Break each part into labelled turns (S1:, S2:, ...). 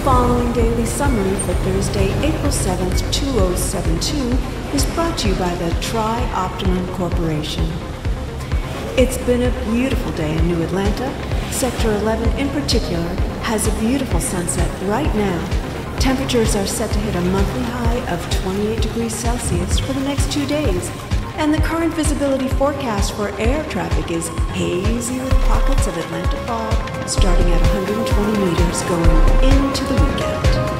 S1: following daily summary for Thursday, April 7th, 2072 is brought to you by the Tri-Optimum Corporation. It's been a beautiful day in New Atlanta. Sector 11 in particular has a beautiful sunset right now. Temperatures are set to hit a monthly high of 28 degrees Celsius for the next 2 days. And the current visibility forecast for air traffic is hazy with pockets of Atlanta fog starting at 120 meters going into the weekend.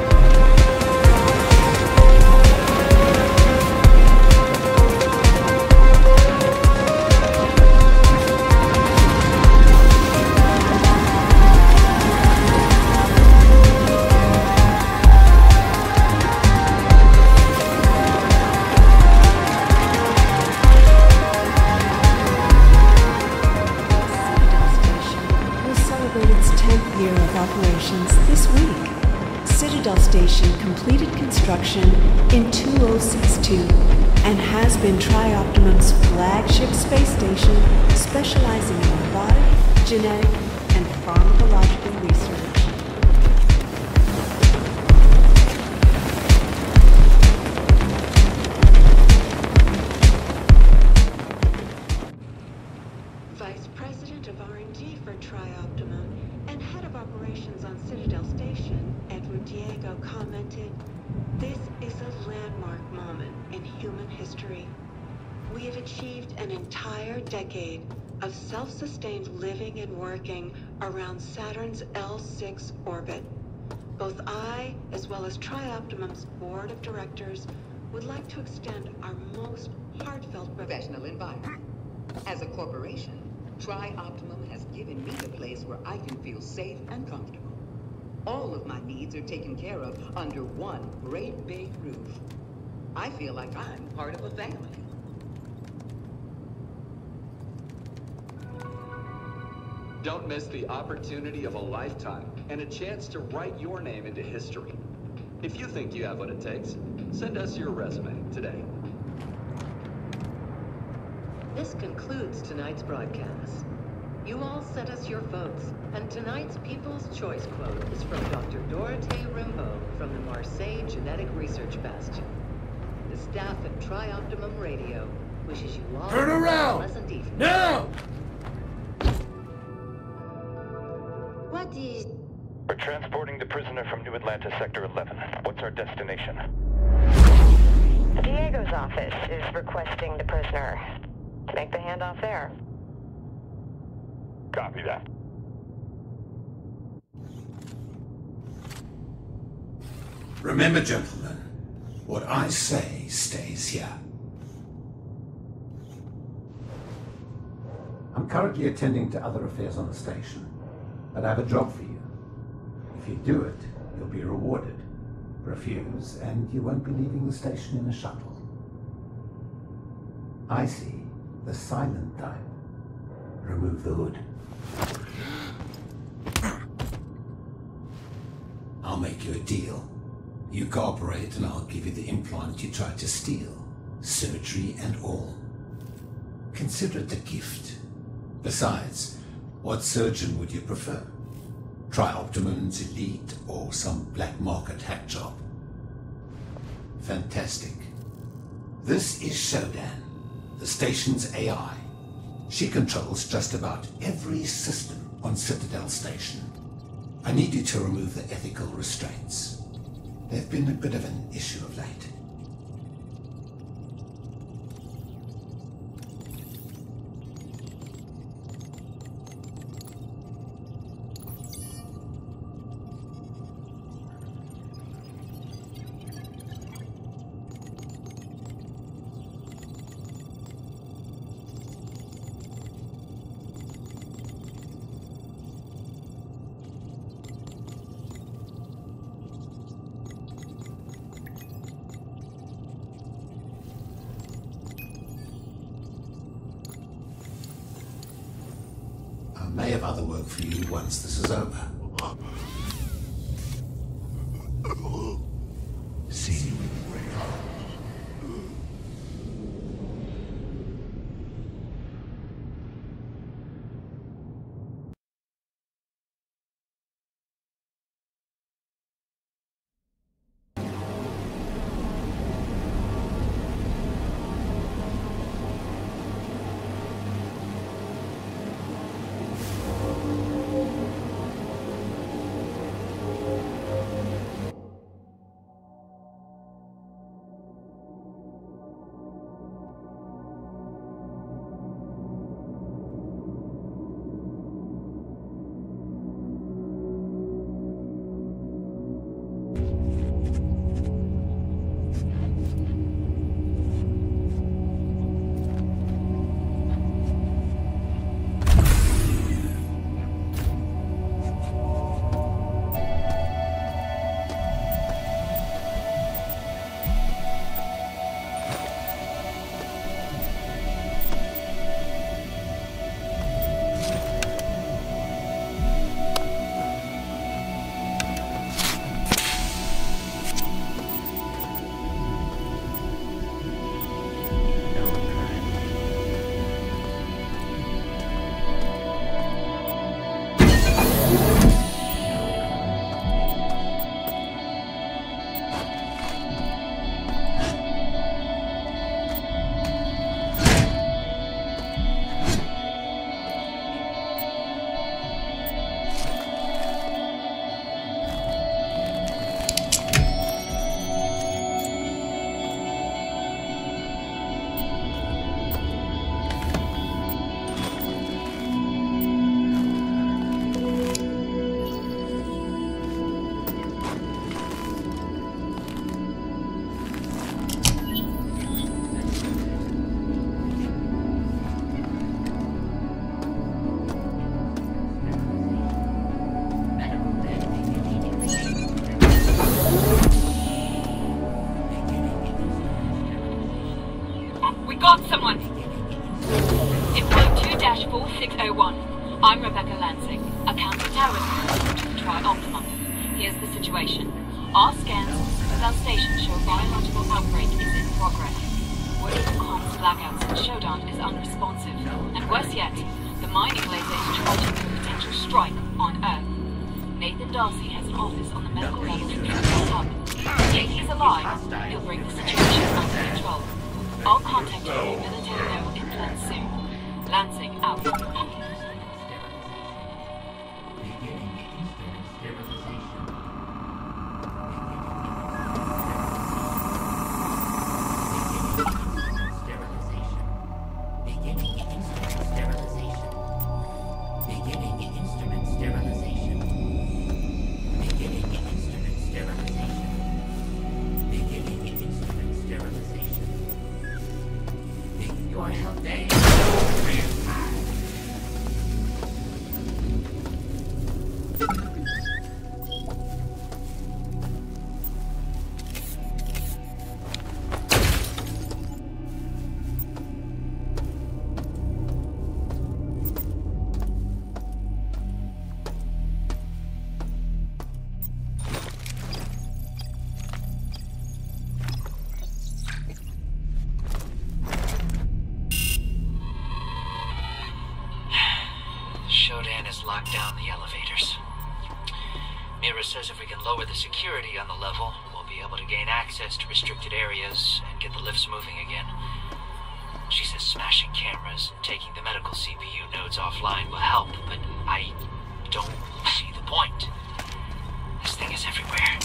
S1: Its 10th year of operations this week. Citadel Station completed construction in 2062 and has been Tri-Optimum's flagship space station specializing in robotic, genetic, and pharmacological research. Vice President of R&D for Tri-Optimum and Head of Operations on Citadel Station, Edward Diego, commented, "This is a landmark moment in human history. We have achieved an entire decade of self-sustained living and working around Saturn's L6 orbit. Both I, as well as Tri-Optimum's Board of Directors, would like to extend our most heartfelt
S2: professional environment. As a corporation, Tri-Optimum has given me a place where I can feel safe and comfortable. All of my needs are taken care of under one great big roof. I feel like I'm part of a family."
S3: Don't miss the opportunity of a lifetime and a chance to write your name into history. If you think you have what it takes, send us your resume today.
S4: This concludes tonight's broadcast. You all sent us your votes, and tonight's People's Choice quote is from Dr. Dorothée Rimbaud from the Marseille Genetic Research Bastion. The staff at Tri-Optimum Radio wishes you all
S5: Turn around!
S4: a pleasant evening.
S5: Now!
S4: What is...
S6: We're transporting the prisoner from New Atlanta, Sector 11. What's our destination?
S7: Diego's office is requesting the prisoner. Make the handoff there.
S6: Copy that.
S5: Remember, gentlemen, what I say stays here. I'm currently attending to other affairs on the station, but I have a job for you. If you do it, you'll be rewarded. Refuse, and you won't be leaving the station in a shuttle. I see the silent type. Remove the hood. I'll make you a deal. You cooperate and I'll give you the implant you tried to steal. Surgery and all. Consider it a gift. Besides, what surgeon would you prefer? Tri-Optimum's elite or some black market hack job? Fantastic. This is Shodan, the station's AI. She controls just about every system on Citadel Station. I need you to remove the ethical restraints. They've been a bit of an issue of late. I may have other work for you once this is over. See you.
S8: got someone! Employee 2-4601. I'm Rebecca Lansing, a counter-terrorism consultant to the Tri-Optimum. Here's the situation. Our scans of Citadel Station show a biological outbreak is in progress. Word of comms blackouts and Shodan is unresponsive. And worse yet, the mining laser is charging for a potential strike on Earth. Nathan Darcy has an office on the medical level in the hub. If he's alive, he'll bring the situation under control. I'll contact you with military node implants soon. Lansing out.
S9: Lock down the elevators. Mira says if we can lower the security on the level, we'll be able to gain access to restricted areas and get the lifts moving again. She says smashing cameras and taking the medical CPU nodes offline will help, but I don't see the point. This thing is everywhere.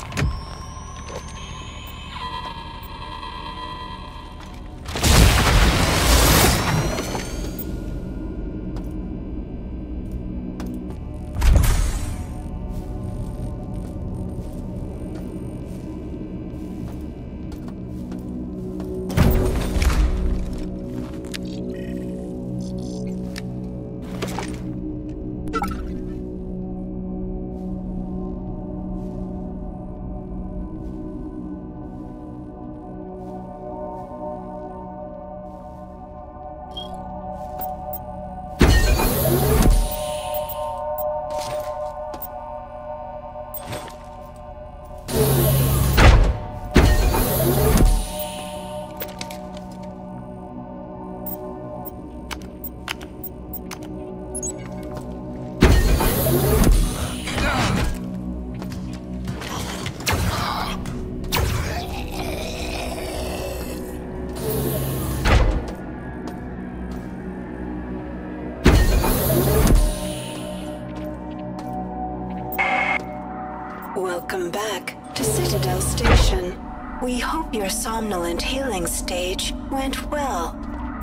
S1: Welcome back to Citadel Station. We hope your somnolent healing stage went well.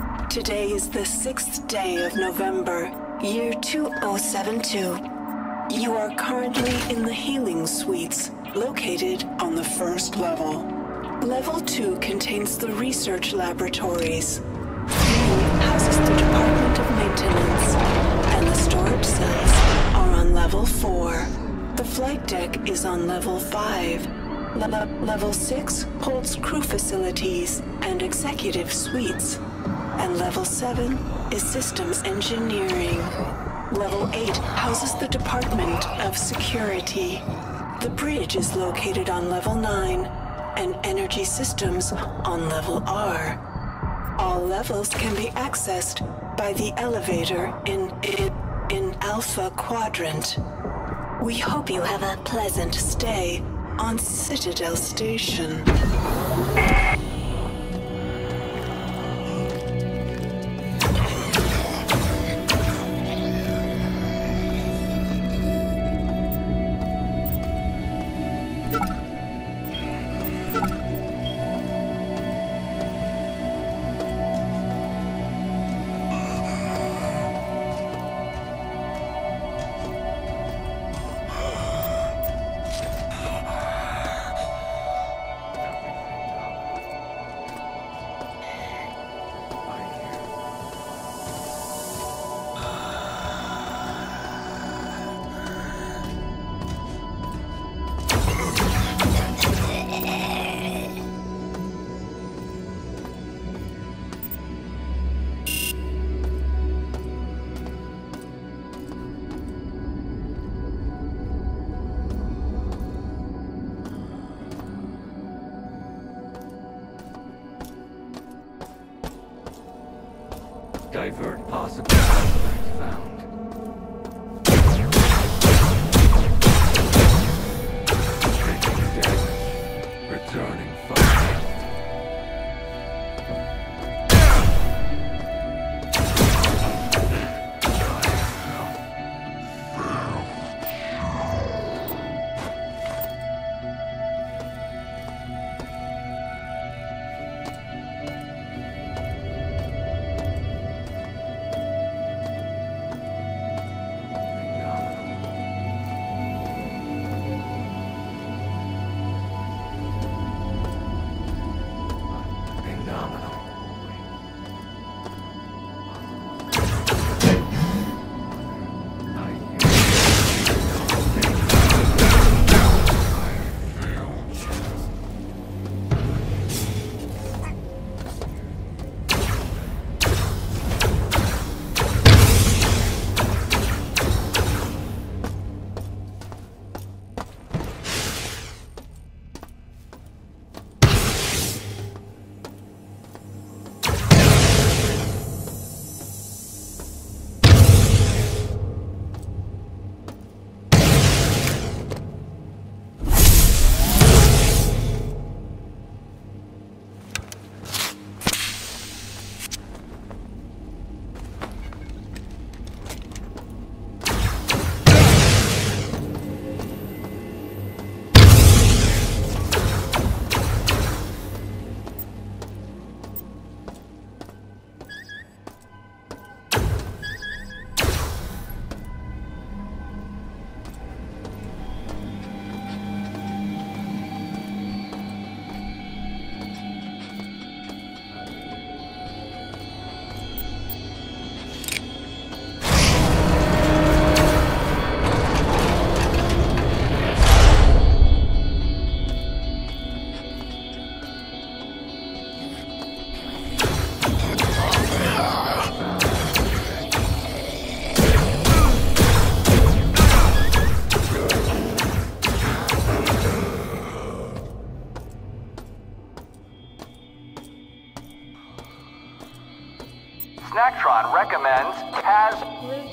S1: Today is the 6th day of November, year 2072. You are currently in the healing suites, located on the first level. Level 2 contains the research laboratories. 3 houses the Department of Maintenance, and the storage cells are on level 4. The flight deck is on level 5. Level 6 holds crew facilities and executive suites. And level 7 is systems engineering. Level 8 houses the Department of Security. The bridge is located on level 9, and energy systems on level R. All levels can be accessed by the elevator in Alpha Quadrant. We hope you have a pleasant stay on Citadel Station.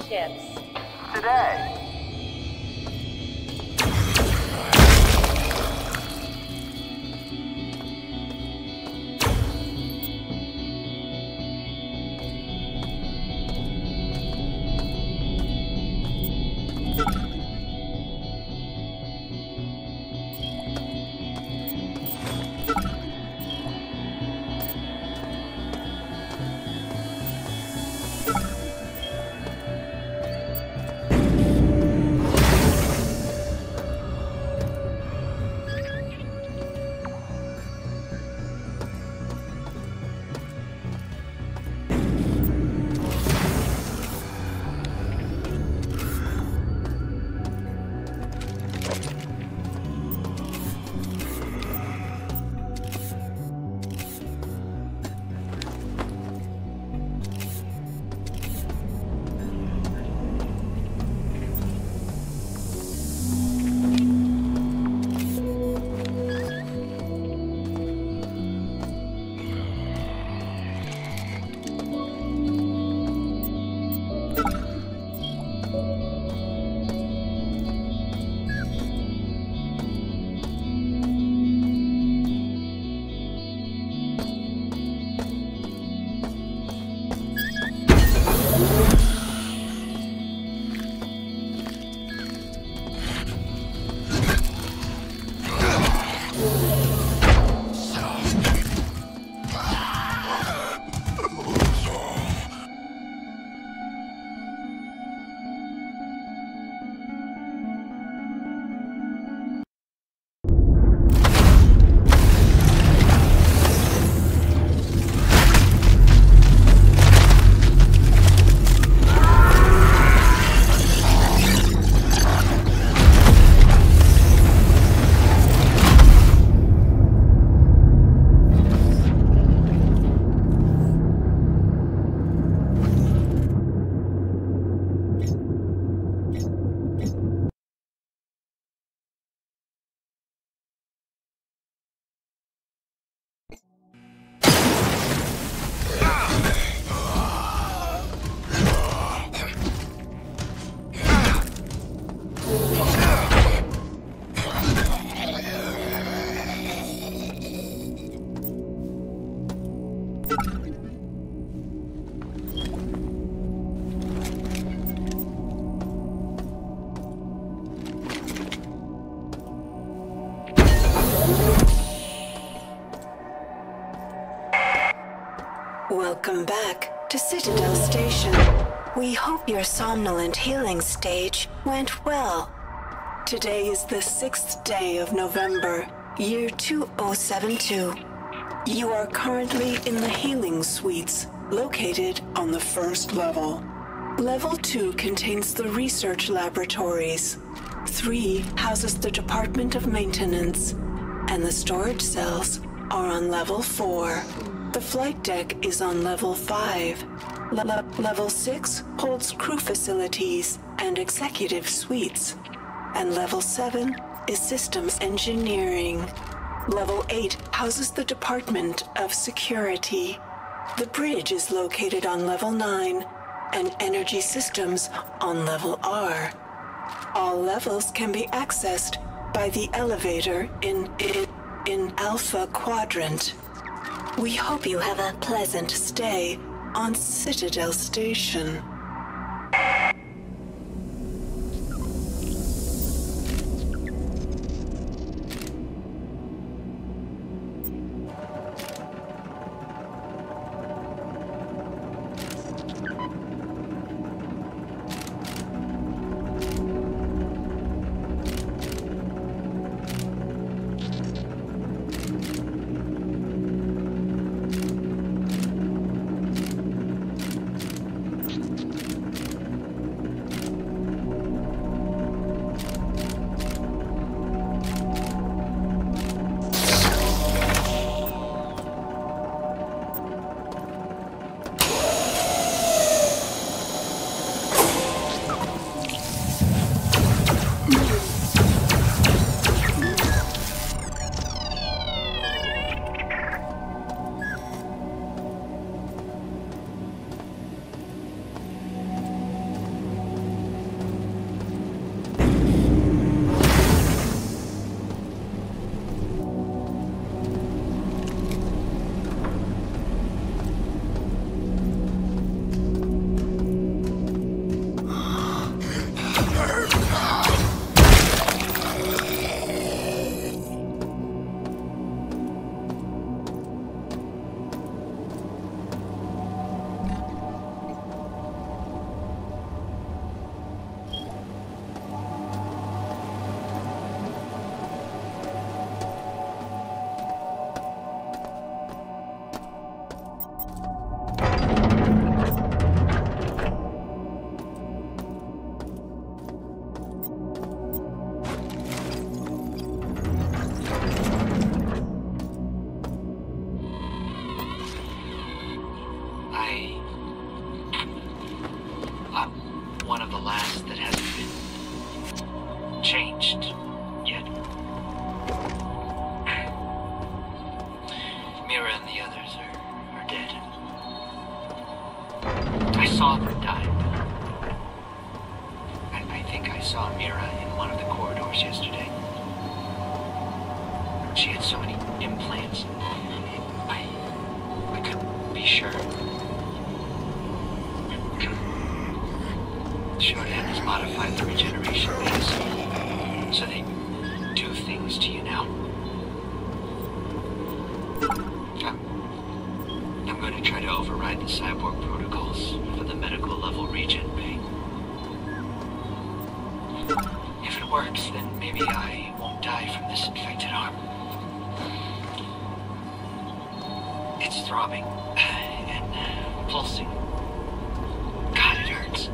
S4: chips?
S6: Today.
S1: Welcome back to Citadel Station. We hope your somnolent healing stage went well. Today is the 6th day of November, year 2072. You are currently in the healing suites, located on the 1st level. Level 2 contains the research laboratories. 3 houses the Department of Maintenance, and the storage cells are on level 4. The flight deck is on level 5. Level 6 holds crew facilities and executive suites. And level 7 is systems engineering. Level 8 houses the Department of Security. The bridge is located on level 9, and energy systems on level R. All levels can be accessed by the elevator in Alpha Quadrant. We hope you have a pleasant stay on Citadel Station.
S9: changed yet. Mira and the others are dead. I saw them die. I think I saw Mira in one of the corridors yesterday. She had so many implants. I couldn't be sure. Shorthand has modified the regeneration mass, so they do things to you now. I'm going to try to override the cyborg protocols for the medical level regen bay. If it works, then maybe I won't die from this infected arm. It's throbbing and pulsing. God, it hurts.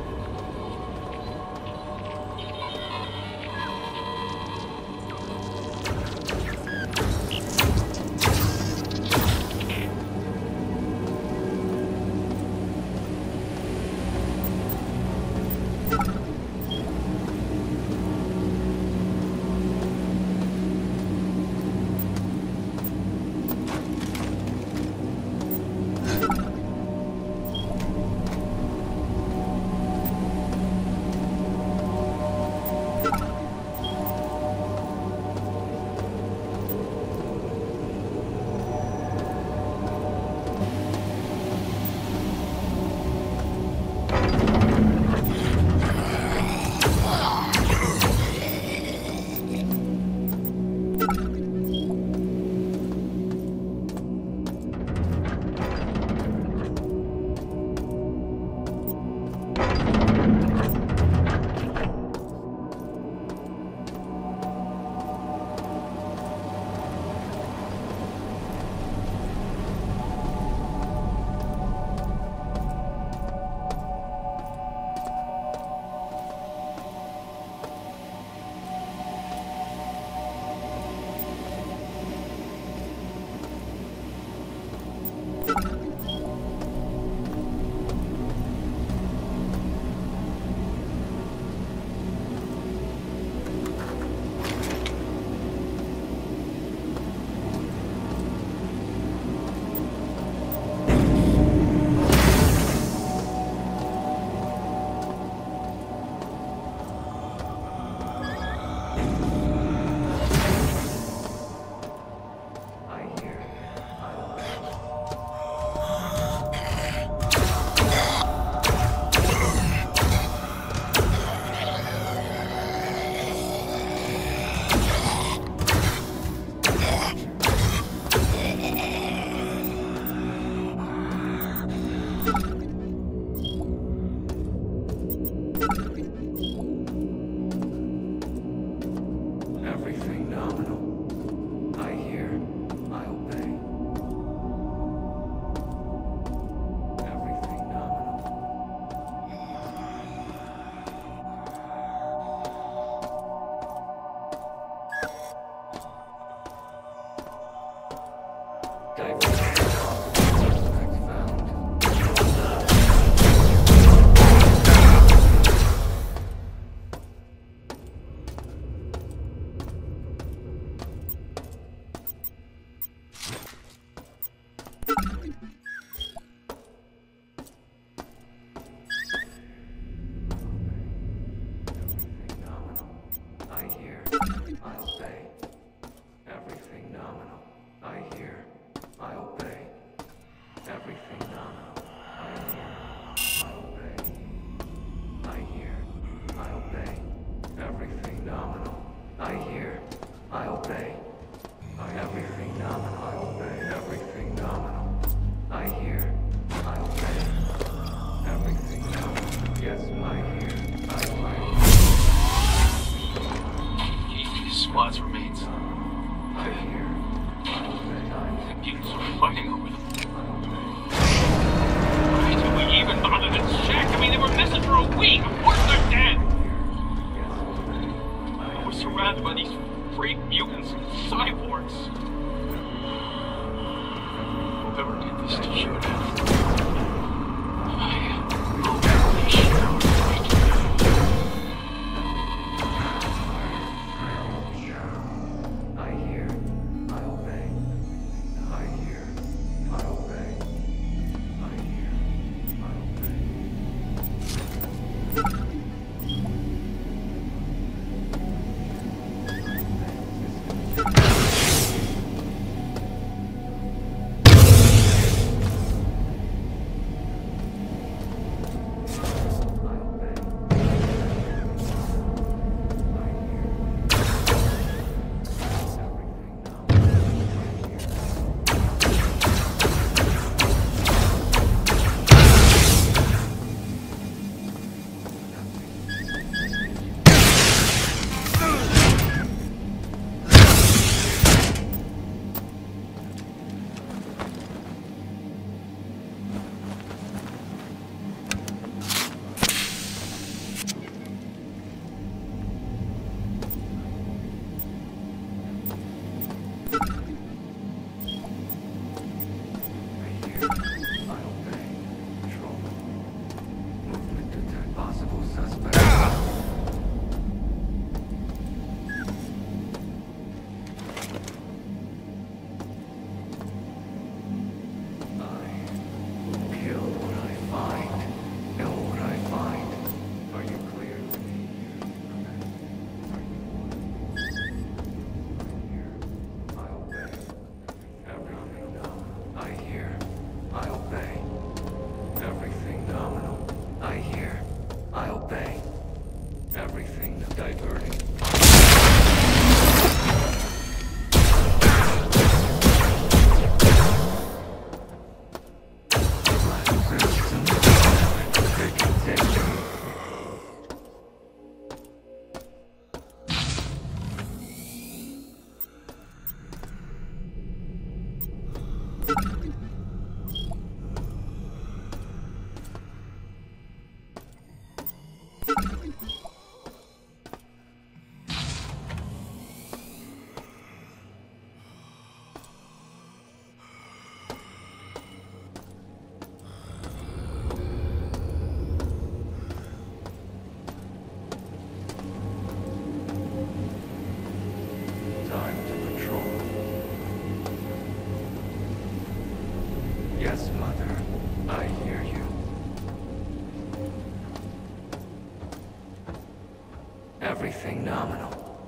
S10: Phenomenal.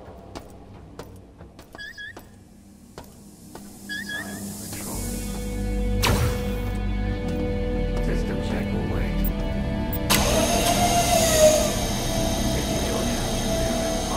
S10: System check will wait. If you don't have to do it,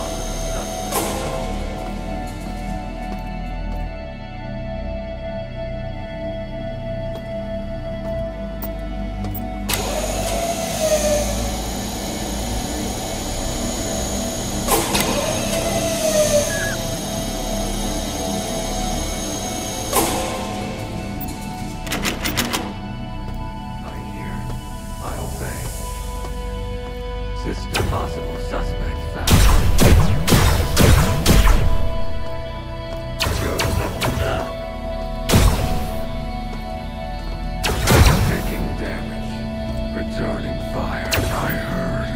S10: System possible suspect found. Taking damage. Returning fire, I heard.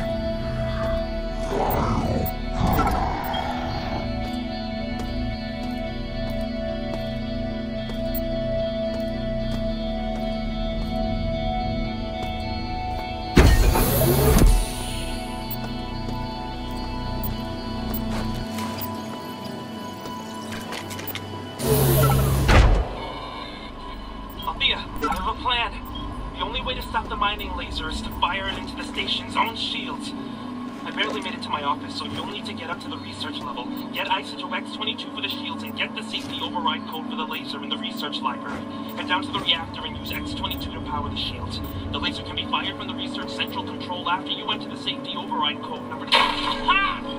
S11: I have a plan. The only way to stop the mining laser is to fire it into the station's own shields. I barely made it to my office, so you'll need to get up to the research level, get Isotope X-22 for the shields, and get the safety override code for the laser in the research library. Head down to the reactor and use X-22 to power the shields. The laser can be fired from the research central control after you enter the safety override code number 2. Ha!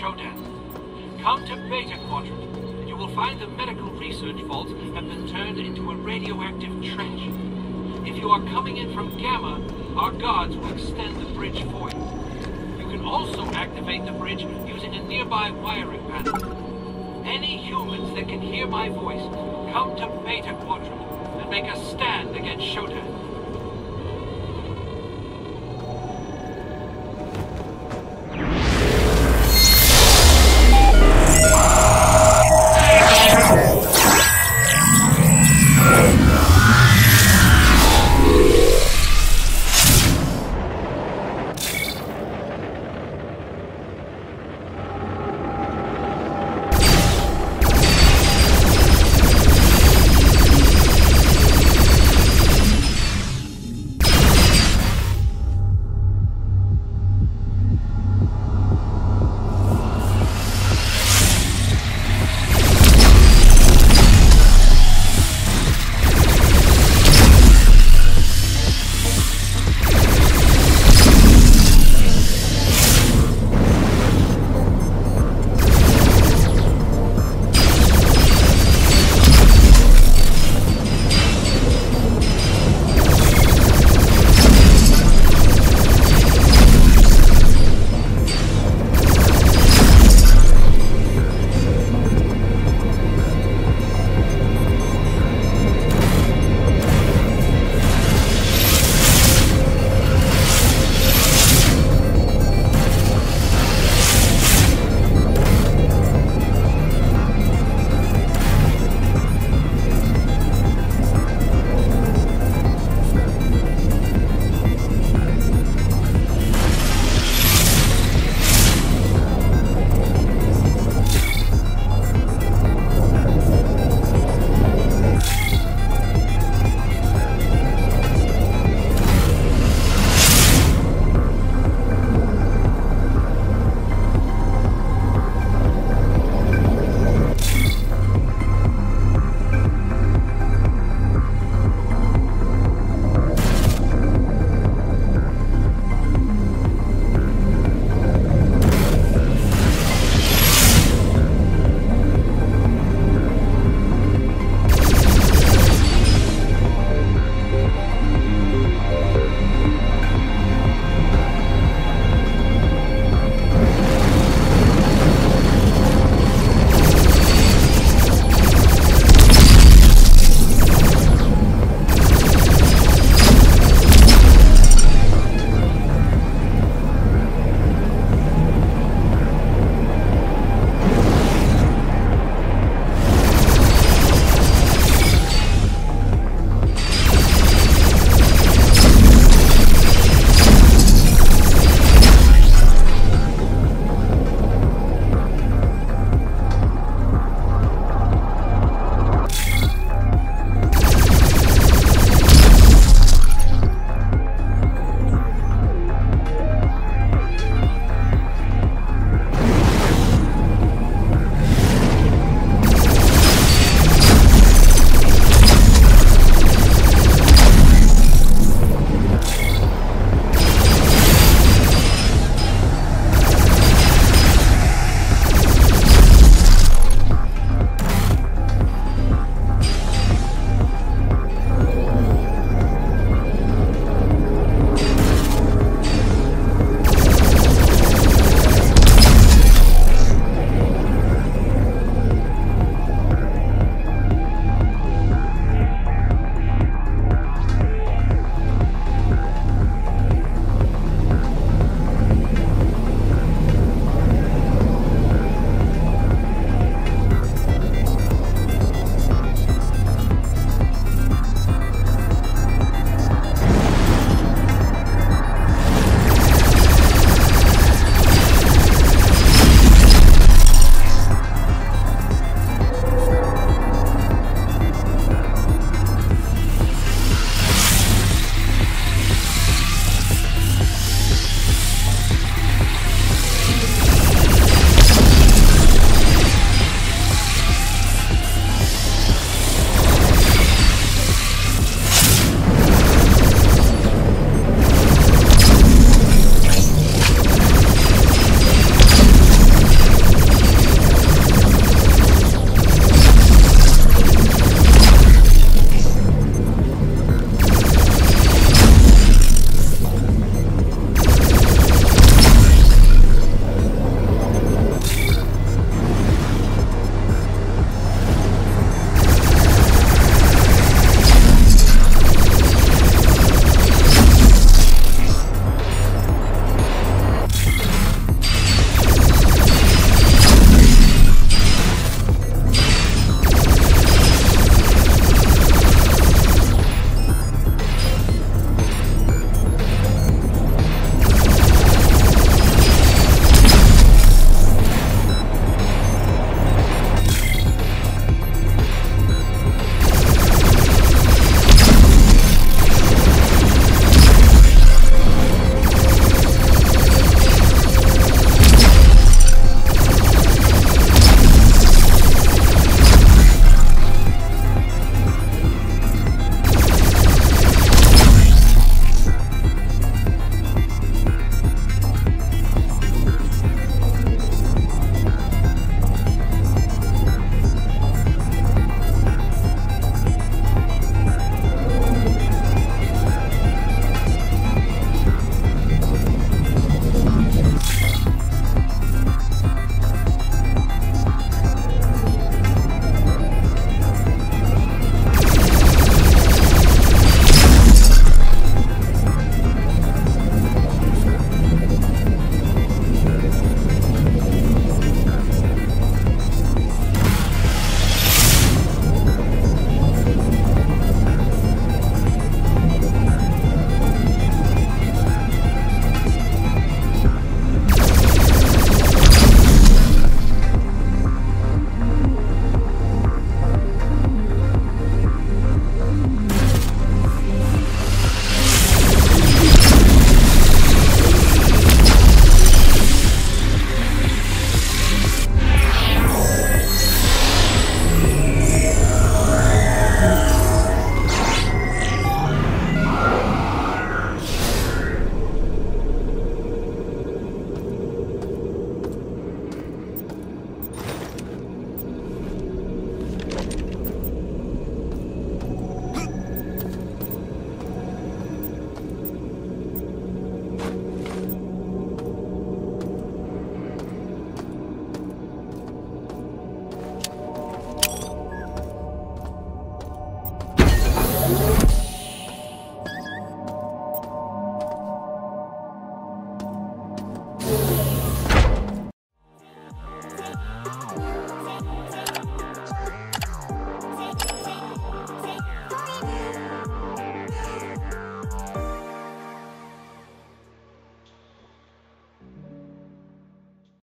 S9: Shodan. Come to Beta Quadrant. You will find the medical research vaults have been turned into a radioactive trench. If you are coming in from Gamma, our guards will extend the bridge for you. You can also activate the bridge using a nearby wiring panel. Any humans that can hear my voice, come to Beta Quadrant and make a stand against Shodan.